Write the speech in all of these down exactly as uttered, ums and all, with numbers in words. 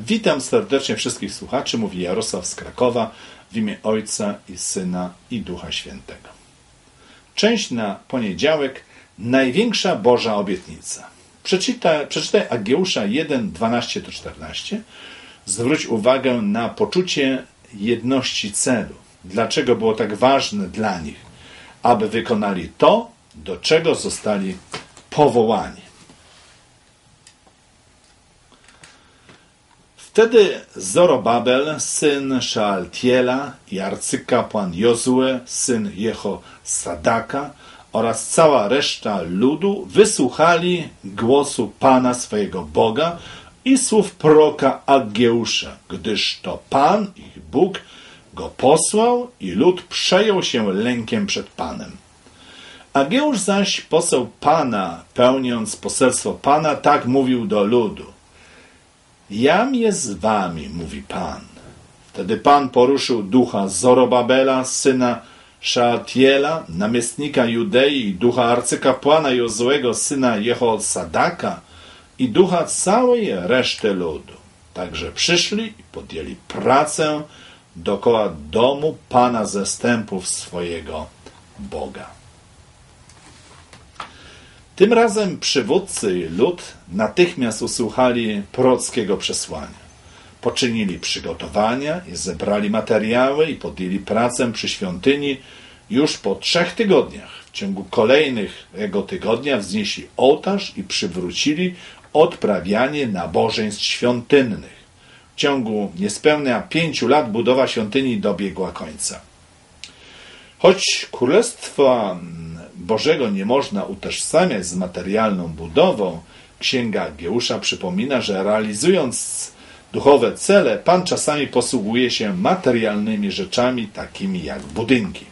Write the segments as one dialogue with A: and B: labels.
A: Witam serdecznie wszystkich słuchaczy, mówi Jarosław z Krakowa w imię Ojca i Syna i Ducha Świętego. Część na poniedziałek, największa Boża obietnica. Przeczytaj, przeczytaj Ageusza jeden, dwanaście do czternastu. Zwróć uwagę na poczucie jedności celu. Dlaczego było tak ważne dla nich, aby wykonali to, do czego zostali powołani. Wtedy Zorobabel, syn Szealtiela i arcykapłan Jozue, syn Jehosadaka oraz cała reszta ludu wysłuchali głosu Pana swojego Boga i słów proroka Ageusza, gdyż to Pan, ich Bóg, go posłał i lud przejął się lękiem przed Panem. Ageusz zaś, poseł Pana, pełniąc poselstwo Pana, tak mówił do ludu. Jam jest z wami, mówi Pan. Wtedy Pan poruszył ducha Zorobabela, syna Szealtiela, namiestnika Judei i ducha arcykapłana Jozuego, syna Jehosadaka i ducha całej reszty ludu. Także przyszli i podjęli pracę dookoła domu Pana zastępów swojego Boga. Tym razem przywódcy i lud natychmiast usłuchali prorockiego przesłania. Poczynili przygotowania i zebrali materiały i podjęli pracę przy świątyni już po trzech tygodniach. W ciągu kolejnego tygodnia wznieśli ołtarz i przywrócili odprawianie nabożeństw świątynnych. W ciągu niespełna pięciu lat budowa świątyni dobiegła końca. Choć Królestwa Bożego nie można utożsamiać z materialną budową, Księga Ageusza przypomina, że realizując duchowe cele, Pan czasami posługuje się materialnymi rzeczami, takimi jak budynki.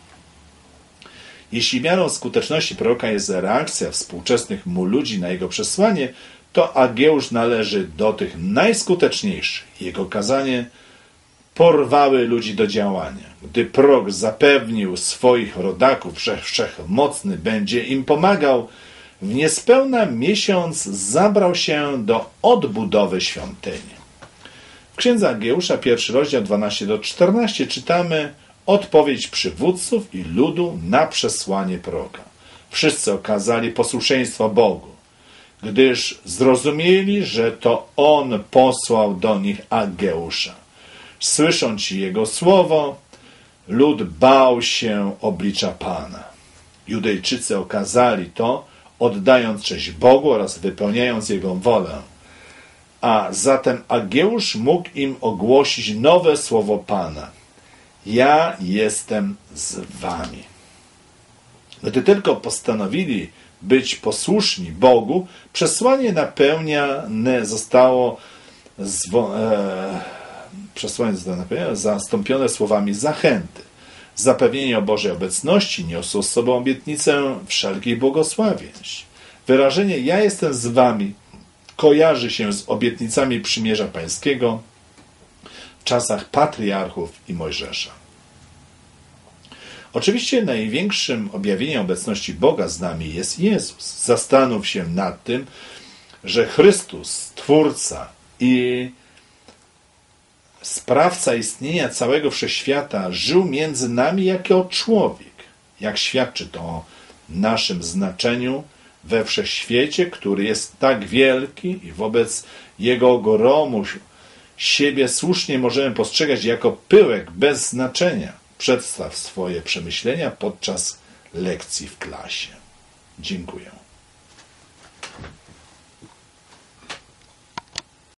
A: Jeśli miarą skuteczności proroka jest reakcja współczesnych mu ludzi na jego przesłanie, to Ageusz należy do tych najskuteczniejszych. Jego kazanie porwały ludzi do działania. Gdy prorok zapewnił swoich rodaków, że Wszechmocny będzie im pomagał, w niespełna miesiąc zabrał się do odbudowy świątyni. W Księdze Ageusza, pierwszy rozdział dwanaście do czternastu, czytamy odpowiedź przywódców i ludu na przesłanie proroka. Wszyscy okazali posłuszeństwo Bogu, gdyż zrozumieli, że to On posłał do nich Ageusza. Słysząc jego słowo, lud bał się oblicza Pana. Judejczycy okazali to, oddając cześć Bogu oraz wypełniając Jego wolę. A zatem Ageusz mógł im ogłosić nowe słowo Pana. Ja jestem z wami. Gdy tylko postanowili być posłuszni Bogu, przesłanie napełniane zostało zwo- e- Przesłanie zostało zastąpione słowami zachęty. Zapewnienie o Bożej obecności niosło z sobą obietnicę wszelkich błogosławieństw. Wyrażenie ja jestem z wami kojarzy się z obietnicami przymierza pańskiego w czasach patriarchów i Mojżesza. Oczywiście największym objawieniem obecności Boga z nami jest Jezus. Zastanów się nad tym, że Chrystus, Twórca i Sprawca istnienia całego wszechświata, żył między nami jako człowiek. Jak świadczy to o naszym znaczeniu we wszechświecie, który jest tak wielki i wobec jego ogromu siebie słusznie możemy postrzegać jako pyłek bez znaczenia. Przedstaw swoje przemyślenia podczas lekcji w klasie. Dziękuję.